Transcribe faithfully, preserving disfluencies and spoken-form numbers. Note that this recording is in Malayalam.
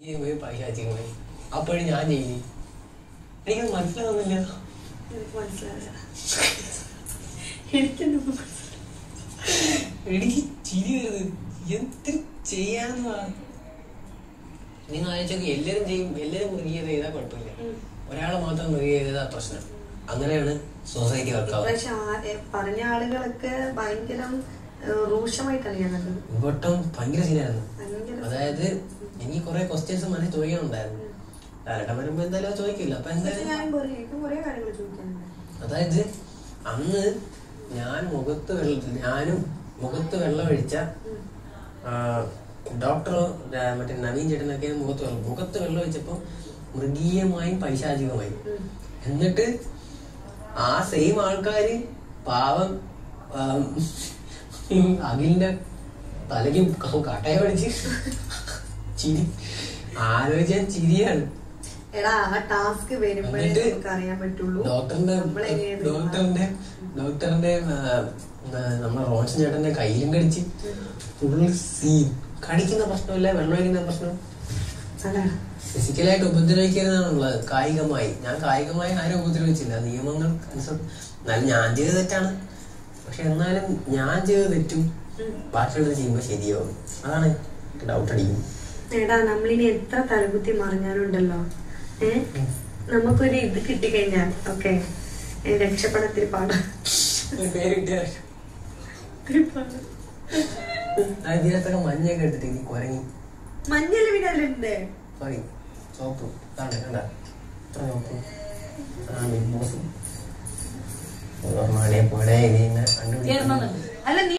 പൈശാചിക പോയി അപ്പോഴും ഞാൻ ചെയ്യില്ലേ? എനിക്കത് മനസ്സിലാവുന്നില്ല. എനിക്ക് മനസ്സിലാവില്ല. എനിക്ക് ചിരി വരുന്നത് എന്ത് ചെയ്യാന്ന്. നിങ്ങൾ ആലോചിച്ചൊക്കെ എല്ലാരും ചെയ്യും, എല്ലാരും മൃഗീയത ചെയ്താൽ കുഴപ്പമില്ല, ഒരാളെ മാത്രം മൃഗീയത ചെയ്താൽ പ്രശ്നം. അങ്ങനെയാണ് സൊസൈറ്റി വർക്കാവുക. പക്ഷെ പറഞ്ഞ ആളുകളൊക്കെ ഭയങ്കര രൂക്ഷമായിട്ടാണ് ഞാൻ കണ്ടത്. ഇവട്ടം ഭയങ്കര സീനായിരുന്നു. അതായത് എനിക്ക് കുറെ ക്വസ്റ്റ്യൻസ് മനസ്സിൽ ചോദിക്കാനുണ്ടായിരുന്നു. കാലഘട്ടം വരുമ്പോ എന്തായാലും ചോദിക്കില്ല. അപ്പൊ എന്തായാലും അതായത് അന്ന് ഞാൻ മുഖത്ത് വെള്ളം ഞാനും മുഖത്ത് വെള്ളം ഒഴിച്ച ഡോക്ടർ മറ്റേ നവീൻ ചേട്ടനൊക്കെ മുഖത്ത് വെള്ളം മുഖത്ത് വെള്ളം ഒഴിച്ചപ്പോ മൃഗീയമായും പൈശാചികമായും. എന്നിട്ട് ആ സെയിം ആൾക്കാര് പാവം അഖിലിന്റെ തലയ്ക്ക് കട്ടയ പഠിച്ച് ചിരി ആലോചിച്ചാൽ ചിരിയാണ്. ഡോക്ടറിന്റെ ഡോക്ടറിന്റെ ഡോക്ടറിന്റെ നമ്മുടെ റോഷൻ ചേട്ടന്റെ കയ്യിലും കടിച്ച് ഫുൾ സീൻ. കടിക്കുന്ന പ്രശ്നമില്ല, വെള്ളം ഒഴിക്കുന്ന പ്രശ്നം. ഫിസിക്കലായിട്ട് ഉപദ്രവിക്കരുതാണുള്ളത്. കായികമായി ഞാൻ കായികമായി ആരും ഉപദ്രവിച്ചില്ല. നിയമങ്ങൾ അനുസരിച്ച് എന്നാലും ഞാൻ ചെയ്ത തെറ്റാണ്. പക്ഷെ എന്നാലും ഞാൻ ചെയ്ത തെറ്റും ബാക്കിയുള്ളത് ചെയ്യുമ്പോ ശരിയാവും. അതാണ് ഡൗട്ട് അടിക്കും. എടാ നമ്മളിനി എത്ര തലകുത്തി മറിഞ്ഞാലുണ്ടല്ലോ, ഏഹ് നമുക്കൊരു ഇത് കിട്ടിക്കഴിഞ്ഞാൽ ഓക്കെ രക്ഷപ്പെടത്തിരി പാടാ. ഇതിനകത്തൊക്കെ മഞ്ഞൊക്കെ എടുത്തിട്ട് ഇനി കുരങ്ങി മഞ്ഞല്ല പിന്നെ അതിലുണ്ട് സോറി സോപ്പ് ഇതാണ് കണ്ട ഇത്ര സോപ്പ് ആ ബിഗ് ബോസ് പോലെ ഇനി കണ്ടുപിടിക്കുന്നു.